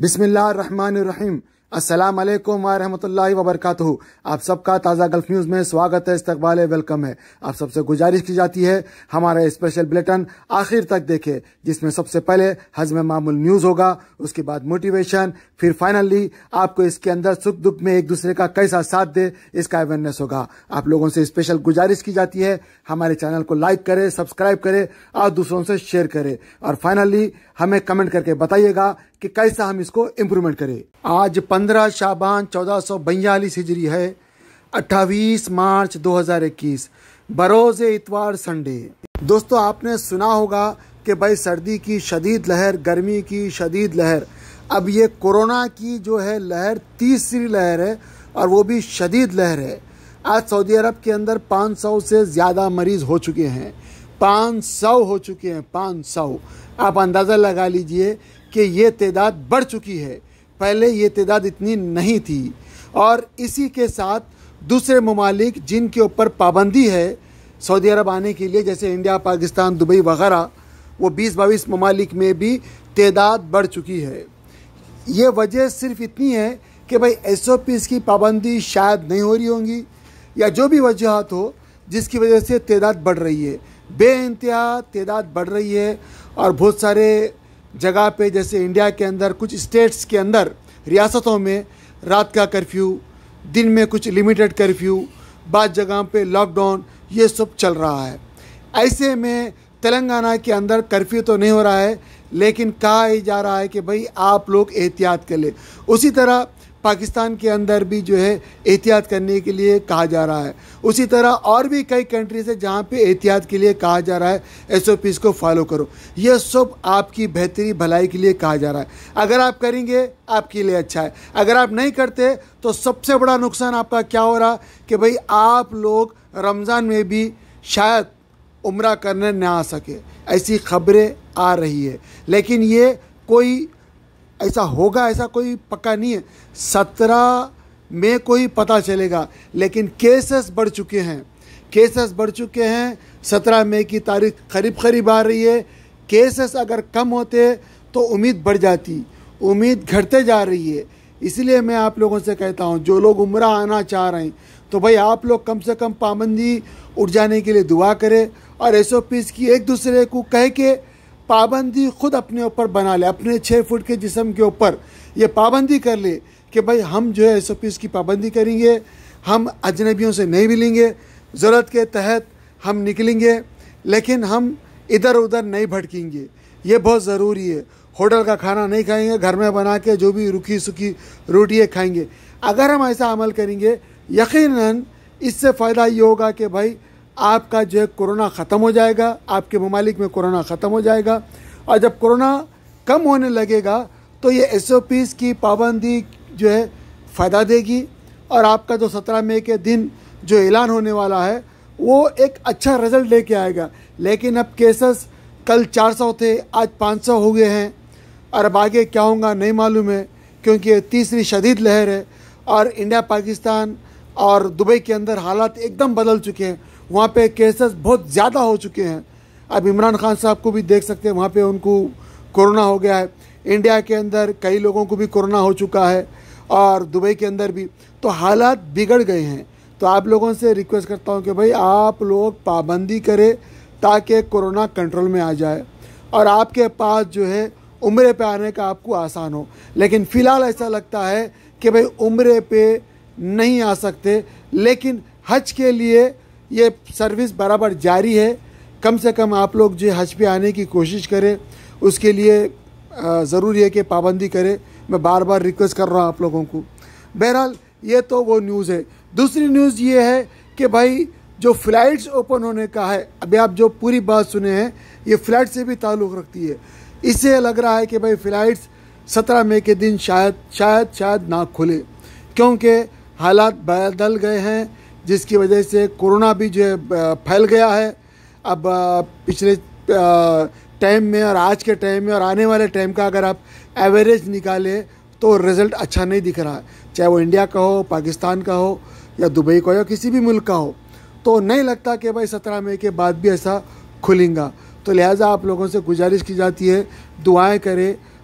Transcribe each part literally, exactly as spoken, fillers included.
बिस्मिल्लाहिर्रहमानिर्रहीम। अस्सलाम वालेकुम व रहमतुल्लाहि व बरकातुहू। आप सबका ताज़ा गल्फ न्यूज़ में स्वागत है, इस्तकबाल है, वेलकम है। आप सबसे गुजारिश की जाती है हमारा स्पेशल बुलेटिन आखिर तक देखें, जिसमें सबसे पहले हज़्म मामूल न्यूज़ होगा, उसके बाद मोटिवेशन, फिर फाइनली आपको इसके अंदर सुख दुख में एक दूसरे का कैसा साथ दे इसका अवेयरनेस होगा। आप लोगों से स्पेशल गुजारिश की जाती है हमारे चैनल को लाइक करें, सब्सक्राइब करें और दूसरों से शेयर करें, और फाइनली हमें कमेंट करके बताइएगा कि कैसा हम इसको इम्प्रूवमेंट करें। आज पंद्रह शाबान चौदह सौ बयालीस हिजरी है, अट्ठाईस मार्च दो हज़ार इक्कीस, बरोज़ इतवार संडे। दोस्तों, आपने सुना होगा कि भाई सर्दी की शदीद लहर, गर्मी की शदीद लहर, अब ये कोरोना की जो है लहर तीसरी लहर है और वो भी शदीद लहर है। आज सऊदी अरब के अंदर पाँच सौ से ज़्यादा मरीज़ हो चुके हैं, पाँच सौ हो चुके हैं, पाँच सौ। आप अंदाज़ा लगा लीजिए कि ये तादाद बढ़ चुकी है, पहले ये तादाद इतनी नहीं थी। और इसी के साथ दूसरे ममालिक जिनके ऊपर पाबंदी है सऊदी अरब आने के लिए, जैसे इंडिया, पाकिस्तान, दुबई वगैरह, वो बीस बाईस ममालिक में भी तादाद बढ़ चुकी है। ये वजह सिर्फ इतनी है कि भाई एस ओ पीज़ की पाबंदी शायद नहीं हो रही होंगी, या जो भी वजूहत हो जिसकी वजह से तादाद बढ़ रही है, बेइंतहा तादाद बढ़ रही है। और बहुत सारे जगह पे, जैसे इंडिया के अंदर कुछ स्टेट्स के अंदर, रियासतों में रात का कर्फ्यू, दिन में कुछ लिमिटेड कर्फ्यू, बाद जगह पे लॉकडाउन, ये सब चल रहा है। ऐसे में तेलंगाना के अंदर कर्फ्यू तो नहीं हो रहा है, लेकिन कहा ही जा रहा है कि भाई आप लोग एहतियात कर ले। उसी तरह पाकिस्तान के अंदर भी जो है एहतियात करने के लिए कहा जा रहा है। उसी तरह और भी कई कंट्रीज है जहाँ पे एहतियात के लिए कहा जा रहा है एस ओ पीज़ को फॉलो करो। ये सब आपकी बेहतरी भलाई के लिए कहा जा रहा है। अगर आप करेंगे आपके लिए अच्छा है, अगर आप नहीं करते तो सबसे बड़ा नुकसान आपका क्या हो रहा कि भाई आप लोग रमज़ान में भी शायद उम्रा करने न आ सके, ऐसी खबरें आ रही है। लेकिन ये कोई ऐसा होगा ऐसा कोई पक्का नहीं है। सत्रह में कोई पता चलेगा, लेकिन केसेस बढ़ चुके हैं, केसेस बढ़ चुके हैं। सत्रह मई की तारीख करीब करीब आ रही है। केसेस अगर कम होते तो उम्मीद बढ़ जाती, उम्मीद घटते जा रही है। इसलिए मैं आप लोगों से कहता हूँ, जो लोग उम्रा आना चाह रहे हैं तो भाई आप लोग कम से कम पाबंदी उठ जाने के लिए दुआ करें, और एस ओ पीज़ की एक दूसरे को कह के पाबंदी खुद अपने ऊपर बना ले, अपने छः फुट के जिस्म के ऊपर ये पाबंदी कर ले कि भाई हम जो है एस ओ पीज़ की पाबंदी करेंगे, हम अजनबियों से नहीं मिलेंगे, ज़रूरत के तहत हम निकलेंगे, लेकिन हम इधर उधर नहीं भटकेंगे। ये बहुत ज़रूरी है। होटल का खाना नहीं खाएंगे, घर में बना के जो भी रुखी सुखी रोटियाँ खाएंगे। अगर हम ऐसा अमल करेंगे, यकीनन इससे फ़ायदा ये होगा कि भाई आपका जो है कोरोना ख़त्म हो जाएगा, आपके ममालिक में कोरोना ख़त्म हो जाएगा। और जब कोरोना कम होने लगेगा तो ये एस ओ पीज़ की पाबंदी जो है फ़ायदा देगी, और आपका जो सत्रह मई के दिन जो ऐलान होने वाला है वो एक अच्छा रिज़ल्ट लेके आएगा। लेकिन अब केसेस कल चार सौ थे, आज पाँच सौ हो गए हैं, और अब आगे क्या होगा नहीं मालूम है, क्योंकि ये तीसरी शदीद लहर है। और इंडिया, पाकिस्तान और दुबई के अंदर हालात एकदम बदल चुके हैं। वहाँ पे केसेस बहुत ज़्यादा हो चुके हैं। अब इमरान खान साहब को भी देख सकते हैं, वहाँ पे उनको कोरोना हो गया है। इंडिया के अंदर कई लोगों को भी कोरोना हो चुका है, और दुबई के अंदर भी। तो हालात बिगड़ गए हैं। तो आप लोगों से रिक्वेस्ट करता हूँ कि भाई आप लोग पाबंदी करें ताकि कोरोना कंट्रोल में आ जाए, और आपके पास जो है उम्रे पे आने का आपको आसान हो। लेकिन फ़िलहाल ऐसा लगता है कि भाई उम्रे पे नहीं आ सकते, लेकिन हज के लिए ये सर्विस बराबर जारी है। कम से कम आप लोग जो हज पे आने की कोशिश करें, उसके लिए ज़रूरी है कि पाबंदी करें। मैं बार बार रिक्वेस्ट कर रहा हूँ आप लोगों को। बहरहाल ये तो वो न्यूज़ है। दूसरी न्यूज़ ये है कि भाई जो फ़्लाइट्स ओपन होने का है, अभी आप जो पूरी बात सुने हैं ये फ़्लाइट से भी ताल्लुक़ रखती है। इससे लग रहा है कि भाई फ़्लाइट्स सत्रह मई के दिन शायद शायद शायद ना खुले, क्योंकि हालात बदल गए हैं, जिसकी वजह से कोरोना भी जो है फैल गया है। अब पिछले टाइम में और आज के टाइम में और आने वाले टाइम का अगर आप एवरेज निकालें तो रिज़ल्ट अच्छा नहीं दिख रहा है, चाहे वो इंडिया का हो, पाकिस्तान का हो, या दुबई का हो, या किसी भी मुल्क का हो। तो नहीं लगता कि भाई सत्रह मई के बाद भी ऐसा खुलेगा। तो लिहाजा आप लोगों से गुजारिश की जाती है, दुआएं करें,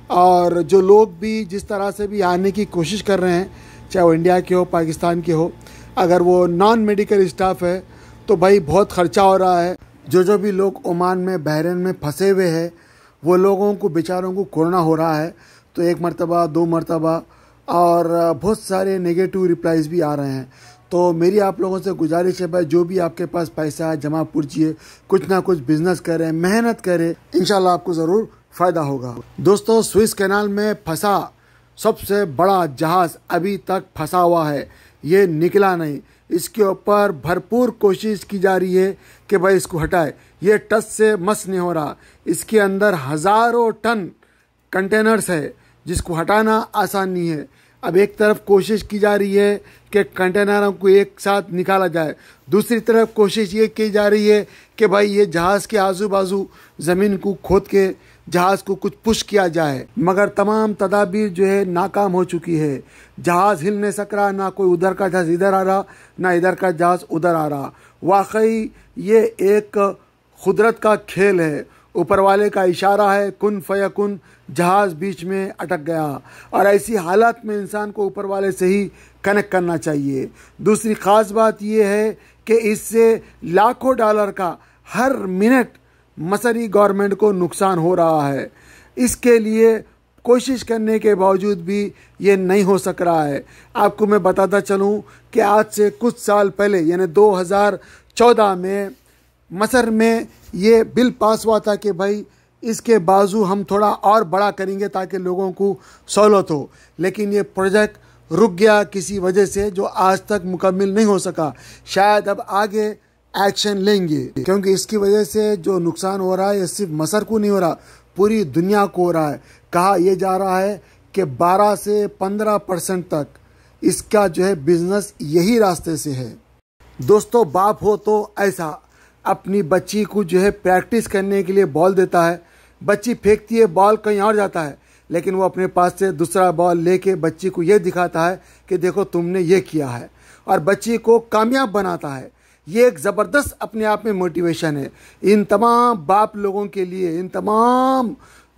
और जो लोग भी जिस तरह से भी आने की कोशिश कर रहे हैं, चाहे वो इंडिया के हो, पाकिस्तान के हो, अगर वो नॉन मेडिकल स्टाफ है तो भाई बहुत ख़र्चा हो रहा है। जो जो भी लोग ओमान में, बहरीन में फंसे हुए हैं, वो लोगों को बेचारों को कोरोना हो रहा है। तो एक मरतबा, दो मरतबा और बहुत सारे नेगेटिव रिप्लाइज भी आ रहे हैं। तो मेरी आप लोगों से गुजारिश है भाई, जो भी आपके पास पैसा है जमा पूर्जिए, कुछ ना कुछ बिजनेस करें, मेहनत करें, इंशाल्लाह आपको ज़रूर फ़ायदा होगा। दोस्तों, स्विस कैनाल में फंसा सबसे बड़ा जहाज़ अभी तक फंसा हुआ है, ये निकला नहीं। इसके ऊपर भरपूर कोशिश की जा रही है कि भाई इसको हटाए। ये टच से मस नहीं हो रहा। इसके अंदर हज़ारों टन कंटेनर्स है जिसको हटाना आसान नहीं है। अब एक तरफ कोशिश की जा रही है कि कंटेनरों को एक साथ निकाला जाए, दूसरी तरफ कोशिश ये की जा रही है कि भाई ये जहाज़ के आजू बाजू ज़मीन को खोद के जहाज़ को कुछ पुश किया जाए, मगर तमाम तदाबीर जो है नाकाम हो चुकी है। जहाज़ हिल नहीं सक रहा, ना कोई उधर का जहाज़ इधर आ रहा, ना इधर का जहाज़ उधर आ रहा। वाकई ये एक कुदरत का खेल है, ऊपर वाले का इशारा है, कुन फयकुन, जहाज़ बीच में अटक गया। और ऐसी हालत में इंसान को ऊपर वाले से ही कनेक्ट करना चाहिए। दूसरी ख़ास बात यह है कि इससे लाखों डॉलर का हर मिनट मसरी गवर्नमेंट को नुकसान हो रहा है। इसके लिए कोशिश करने के बावजूद भी ये नहीं हो सक रहा है। आपको मैं बताता चलूँ कि आज से कुछ साल पहले यानी दो हज़ार चौदह में मसर में ये बिल पास हुआ था कि भाई इसके बाजू हम थोड़ा और बड़ा करेंगे ताकि लोगों को सहूलत हो, लेकिन ये प्रोजेक्ट रुक गया किसी वजह से, जो आज तक मुकम्मल नहीं हो सका। शायद अब आगे एक्शन लेंगे, क्योंकि इसकी वजह से जो नुकसान हो रहा है ये सिर्फ मसर को नहीं हो रहा, पूरी दुनिया को हो रहा है। कहा यह जा रहा है कि बारह से पंद्रह परसेंट तक इसका जो है बिजनेस यही रास्ते से है। दोस्तों, बाप हो तो ऐसा अपनी बच्ची को जो है प्रैक्टिस करने के लिए बॉल देता है, बच्ची फेंकती है, बॉल कहीं और जाता है, लेकिन वो अपने पास से दूसरा बॉल लेके बच्ची को ये दिखाता है कि देखो तुमने ये किया है, और बच्ची को कामयाब बनाता है। ये एक ज़बरदस्त अपने आप में मोटिवेशन है इन तमाम बाप लोगों के लिए, इन तमाम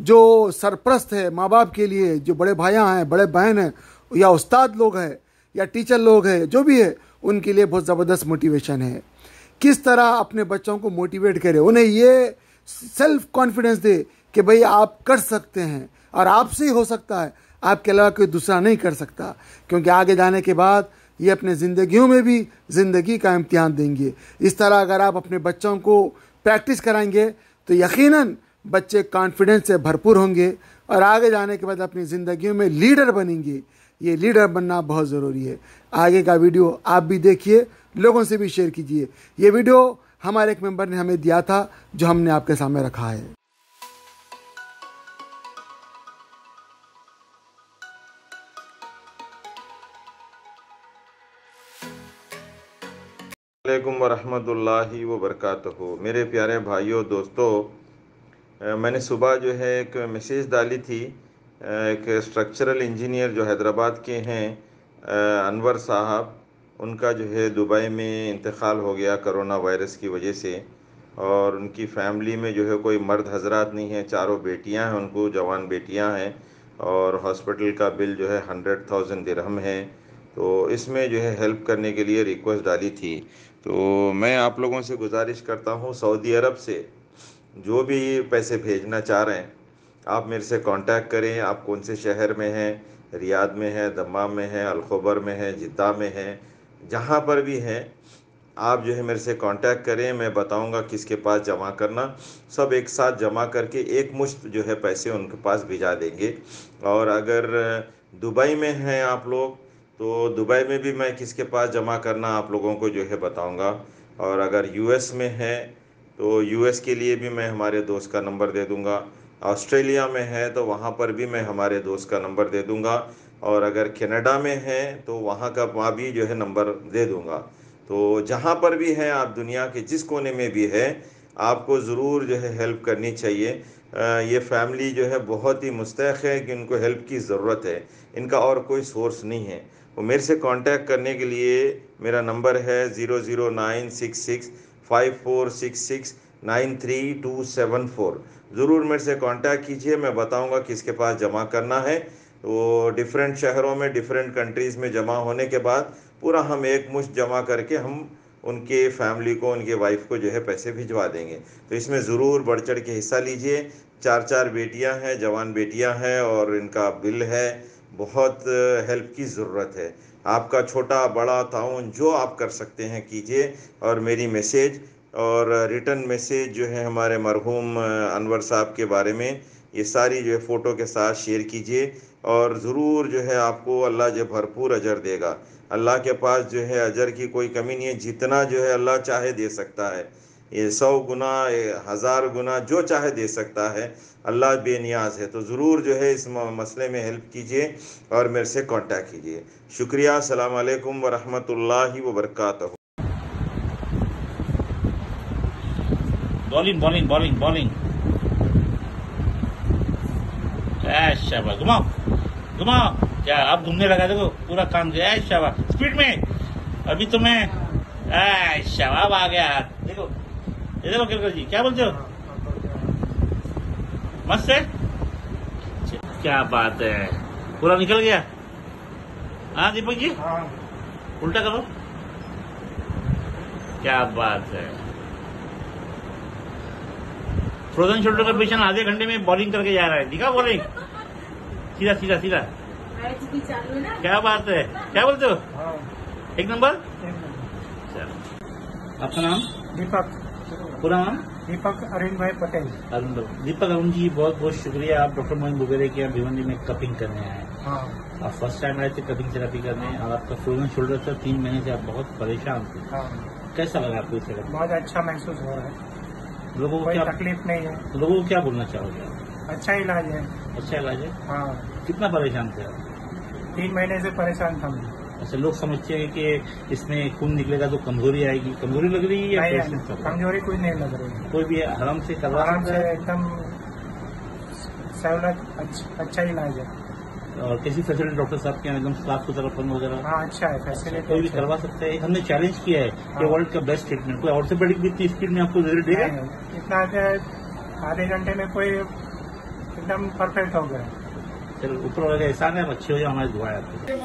जो सरप्रस्त है माँ बाप के लिए, जो बड़े भाइयाँ हैं, बड़े बहन हैं, या उस्ताद लोग हैं, या टीचर लोग हैं, जो भी है, उनके लिए बहुत ज़बरदस्त मोटिवेशन है। किस तरह अपने बच्चों को मोटिवेट करें, उन्हें ये सेल्फ कॉन्फिडेंस दे कि भाई आप कर सकते हैं और आपसे ही हो सकता है, आपके अलावा कोई दूसरा नहीं कर सकता। क्योंकि आगे जाने के बाद ये अपने ज़िंदगियों में भी ज़िंदगी का इम्तिहान देंगे। इस तरह अगर आप अपने बच्चों को प्रैक्टिस कराएंगे तो यकीनन बच्चे कॉन्फिडेंस से भरपूर होंगे और आगे जाने के बाद अपनी ज़िंदगियों में लीडर बनेंगे। ये लीडर बनना बहुत ज़रूरी है। आगे का वीडियो आप भी देखिए, लोगों से भी शेयर कीजिए। ये वीडियो हमारे एक मेंबर ने हमें दिया था, जो हमने आपके सामने रखा है। अस्सलामुअलैकुम वरहमतुल्लाहि वबरकातुहू। मेरे प्यारे भाइयों दोस्तों, मैंने सुबह जो है एक मैसेज डाली थी। एक स्ट्रक्चरल इंजीनियर जो हैदराबाद के हैं, अनवर साहब, उनका जो है दुबई में इंतकाल हो गया कोरोना वायरस की वजह से। और उनकी फ़ैमिली में जो है कोई मर्द हजरात नहीं है, चारों बेटियां हैं, उनको जवान बेटियां हैं, और हॉस्पिटल का बिल जो है हंड्रेड थाउजेंड दिरहम है। तो इसमें जो है हेल्प करने के लिए रिक्वेस्ट डाली थी। तो मैं आप लोगों से गुजारिश करता हूँ, सऊदी अरब से जो भी पैसे भेजना चाह रहे हैं, आप मेरे से कांटेक्ट करें। आप कौन से शहर में हैं, रियाद में है, दम्माम में है, अलखबर में है, जिद्दा में है, जहाँ पर भी हैं, आप जो है मेरे से कांटेक्ट करें। मैं बताऊंगा किसके पास जमा करना। सब एक साथ जमा करके एक मुश्त जो है पैसे उनके पास भिजा देंगे। और अगर दुबई में हैं आप लोग, तो दुबई में भी मैं किसके पास जमा करना आप लोगों को जो है बताऊंगा। और अगर यूएस में है तो यूएस के लिए भी मैं हमारे दोस्त का नंबर दे दूंगा। ऑस्ट्रेलिया में है तो वहाँ पर भी मैं हमारे दोस्त का नंबर दे दूंगा। और अगर कनाडा में है तो वहाँ का वहाँ भी जो है नंबर दे दूंगा। तो जहाँ पर भी हैं आप, दुनिया के जिस कोने में भी है, आपको ज़रूर जो है हेल्प करनी चाहिए। ये फैमिली जो है बहुत ही मुस्तहक़ है कि उनको हेल्प की ज़रूरत है, इनका और कोई सोर्स नहीं है। वो मेरे से कांटेक्ट करने के लिए मेरा नंबर है zero zero nine six six five four six six nine three two seven four. ज़रूर मेरे से कांटेक्ट कीजिए, मैं बताऊंगा किसके पास जमा करना है। वो डिफरेंट शहरों में, डिफरेंट कंट्रीज़ में जमा होने के बाद पूरा हम एक मुश्त जमा करके हम उनके फैमिली को, उनके वाइफ को जो है पैसे भिजवा देंगे। तो इसमें ज़रूर बढ़ चढ़ के हिस्सा लीजिए। चार चार बेटियां हैं, जवान बेटियां हैं और इनका बिल है, बहुत हेल्प की ज़रूरत है। आपका छोटा बड़ा ताउन जो आप कर सकते हैं कीजिए। और मेरी मैसेज और रिटर्न मैसेज जो है हमारे मरहूम अनवर साहब के बारे में, ये सारी जो है फ़ोटो के साथ शेयर कीजिए। और ज़रूर जो है आपको अल्लाह जो भरपूर अजर देगा। अल्लाह के पास जो है अजर की कोई कमी नहीं है, जितना जो है अल्लाह चाहे दे सकता है। ये सौ गुना, हज़ार गुना जो चाहे दे सकता है। अल्लाह बेनियाज है। तो ज़रूर जो है इस मसले में हेल्प कीजिए और मेरे से कांटेक्ट कीजिए। शुक्रिया। अस्सलाम वालेकुम व रहमतुल्लाहि व बरकातहू। बॉलिंग बॉलिंग बॉलिंग बॉलिंग शाबाश, घुमाओ घुमाओ। क्या अब घूमने लगा, देखो पूरा काम किया। शाबाश, स्पीड में। अभी तो मैं शाबाश आ गया। देखो ये देखो किरकर जी, क्या बोलते हो? मस्त है, क्या बात है, पूरा निकल गया। हाँ दीपक जी, उल्टा करो, क्या बात है। फ्रोजन शोल्डर का पेशेंट आधे घंटे में बॉलिंग करके जा रहा है। दिखा बॉलिंग, सीधा सीधा सीधा, क्या बात है, क्या बोलते हो? एक नंबर। आपका नाम? दीपक। पूरा नाम? दीपक अरुण भाई पटेल। अरुण दीपक अरुण जी, बहुत बहुत शुक्रिया। आप डॉक्टर मोइन बुगेरे के यहाँ भिवंडी में कपिंग करने आए। हाँ। आप फर्स्ट टाइम आए थे कपिंग थेरेपी करने और आपका फ्रोजन शोल्डर था, तीन महीने से आप बहुत परेशान थे। हाँ। कैसा लगा आपको इसे? बहुत अच्छा महसूस हो रहा है, लोगों को कोई क्या तकलीफ नहीं है। लोगों को क्या बोलना चाहोगे? अच्छा इलाज है। अच्छा इलाज है। हाँ। कितना परेशान थे आप? तीन महीने से परेशान था मैं। ऐसे लोग समझते हैं कि इसमें खून निकलेगा तो कमजोरी आएगी, कमजोरी लग रही है या नहीं, कमजोरी कुछ नहीं लग रही है। कोई भी आराम से करवा आराम सकता से है, एकदम सहूलत, अच्छा, अच्छा इलाज है। और कैसी फैसिलिटी डॉक्टर साहब के यहाँ, एकदम साफ सुथरापन वगैरह? हाँ अच्छा है, फैसिलिटी कोई भी करवा सकता है। हमने चैलेंज किया है कि वर्ल्ड का बेस्ट ट्रीटमेंट, कोई ऑर्थोपेडिक भी इतनी स्पीड में आपको रिजल्ट देगा? इतना आधे घंटे में कोई एकदम परफेक्ट हो गया। चलो ऊपर वाले का एहसान है, अच्छे हो जाए, हमारी दुआ है आपको।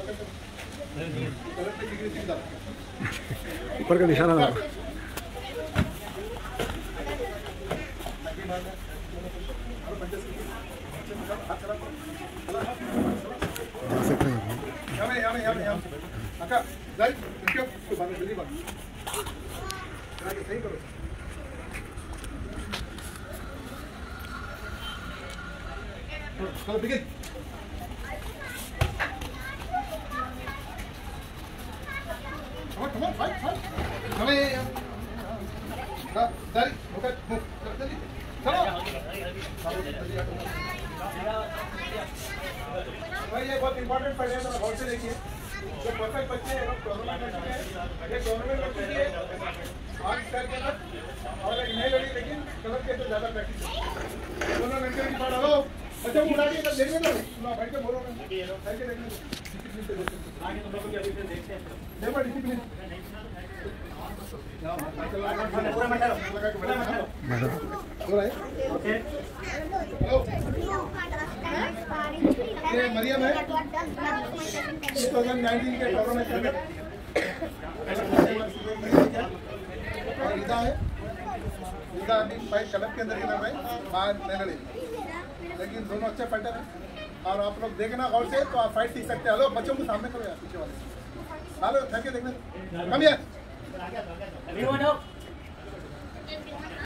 ऊपर का निशाना लगा। Come on, come on, fight, fight. Come here. Come, Daddy, okay, move. Daddy, come on. भाई ये बहुत इम्पोर्टेंट फाइल है, तो बहुत से देखिए। जो परफेक्ट बच्चे हैं, प्रॉब्लम बच्चे हैं, ये गवर्नमेंट बच्चे की है। आर्ट स्टाइल के अंदर और एक नई लड़ी, लेकिन कलर के तो ज़्यादा प्रैक्टिस है। दोनों लड़के की बात हेलो बच्चों को उठा के इधर देखने दो ना, बैठ के बोलो ना, बैठ के देखने दो। डिसिप्लिन से देखो, आगे तुम लोग अभी से देखते हैं। देखो डिसिप्लिन। पूरा मटर लगा के बैठो। हो रहा है? ओके। ये मरियम है, दो हज़ार उन्नीस के गवर्नमेंट में। और ईदा है, ईदा अभी फाइट क्लब के अंदर ही लड़ रहे हैं, बाहर नहीं लड़े, लेकिन दोनों अच्छे फाइटर हैं। और आप लोग देखना गौर से तो आप फाइट सीख सकते हैं। हेलो बच्चों को सामने करो यार, पीछे वाले हेलो थैंक यू। देखना कम यार